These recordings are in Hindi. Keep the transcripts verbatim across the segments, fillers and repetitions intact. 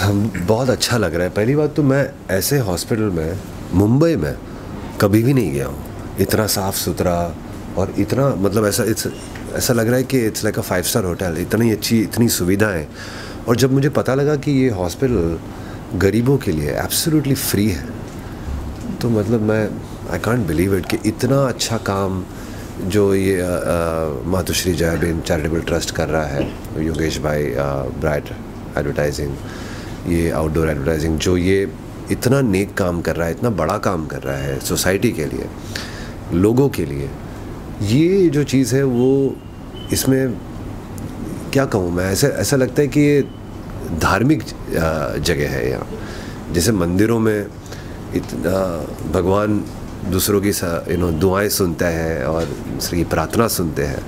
हम बहुत अच्छा लग रहा है। पहली बात तो मैं ऐसे हॉस्पिटल में मुंबई में कभी भी नहीं गया हूँ। इतना साफ़ सुथरा और इतना मतलब ऐसा इट्स ऐसा लग रहा है कि it's like a five star hotel. इतनी अच्छी इतनी सुविधाएं। और जब मुझे पता लगा कि ये हॉस्पिटल गरीबों के लिए एब्सोल्युटली फ्री है, तो मतलब मैं आई कांट बिलीव इट कि इतना अच्छा काम जो ये मातुश्री जयाबेन चैरिटेबल ट्रस्ट कर रहा है, योगेश भाई ब्राइट एडवर्टाइजिंग, ये आउटडोर एडवर्टाइजिंग, जो ये इतना नेक काम कर रहा है, इतना बड़ा काम कर रहा है सोसाइटी के लिए, लोगों के लिए। ये जो चीज़ है वो इसमें क्या कहूँ मैं, ऐसा ऐसा लगता है कि ये धार्मिक जगह है। यहाँ जैसे मंदिरों में इतना भगवान दूसरों की यू नो दुआएं सुनता है और उसकी प्रार्थना सुनते हैं,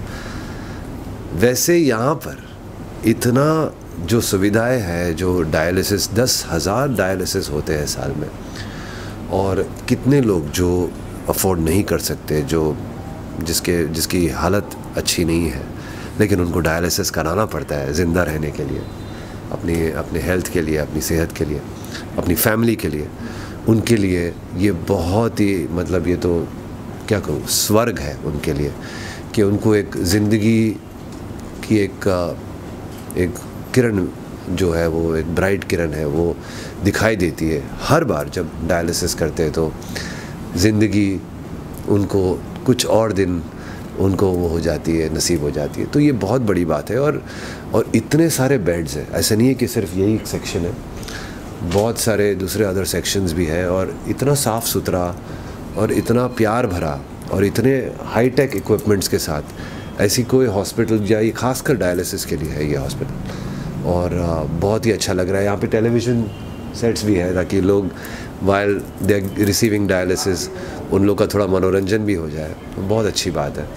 वैसे यहाँ पर इतना जो सुविधाएं हैं, जो डायलिसिस दस हज़ार डायलिसिस होते हैं साल में, और कितने लोग जो अफोर्ड नहीं कर सकते, जो जिसके जिसकी हालत अच्छी नहीं है, लेकिन उनको डायलिसिस कराना पड़ता है ज़िंदा रहने के लिए, अपनी अपने हेल्थ के लिए, अपनी सेहत के लिए, अपनी फैमिली के लिए। उनके लिए ये बहुत ही मतलब ये तो क्या कहूँ स्वर्ग है उनके लिए, कि उनको एक ज़िंदगी की एक एक किरण जो है, वो एक ब्राइट किरण है, वो दिखाई देती है हर बार जब डायलिसिस करते हैं। तो ज़िंदगी उनको कुछ और दिन उनको वो हो जाती है, नसीब हो जाती है। तो ये बहुत बड़ी बात है। और और इतने सारे बेड्स हैं, ऐसा नहीं है कि सिर्फ यही एक सेक्शन है, बहुत सारे दूसरे अदर सेक्शंस भी हैं, और इतना साफ़ सुथरा और इतना प्यार भरा और इतने हाई टेक इक्विपमेंट्स के साथ ऐसी कोई हॉस्पिटल, या ये खासकर डायलिसिस के लिए है ये हॉस्पिटल। और बहुत ही अच्छा लग रहा है। यहाँ पे टेलीविज़न सेट्स भी है ताकि लोग while they are receiving dialysis उन लोग का थोड़ा मनोरंजन भी हो जाए। तो बहुत अच्छी बात है।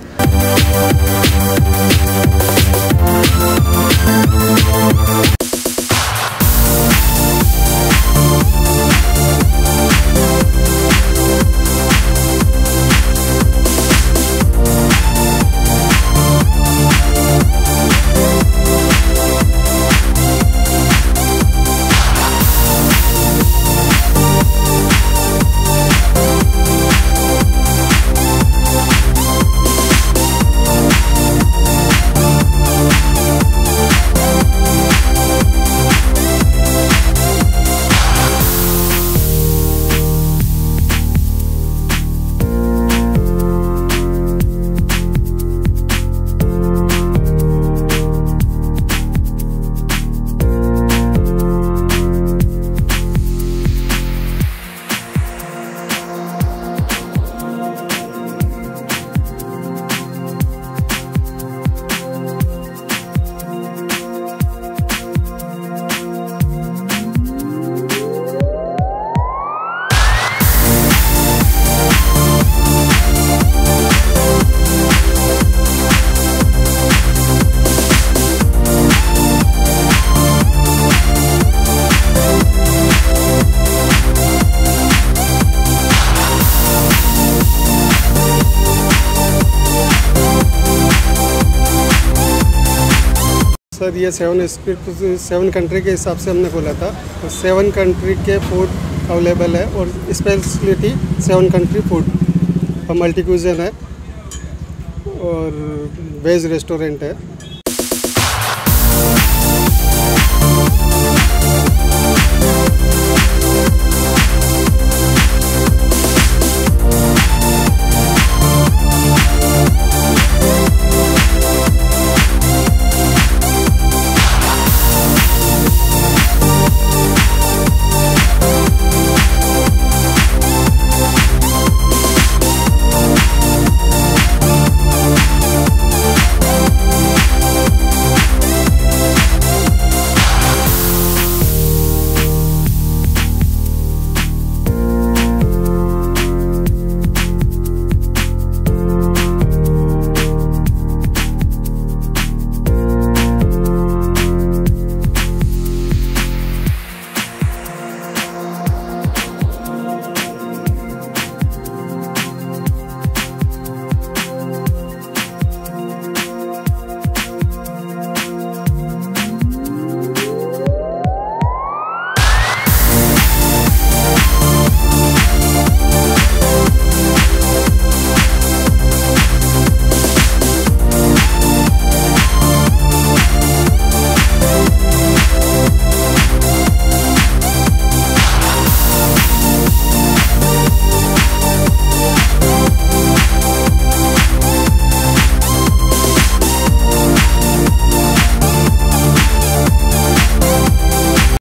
सर ये सेवन स्पीड सेवन कंट्री के हिसाब से हमने खोला था, तो सेवन कंट्री के फूड अवेलेबल है और स्पेशलिटी सेवन कंट्री फूड और मल्टी क्यूजन है और वेज रेस्टोरेंट है।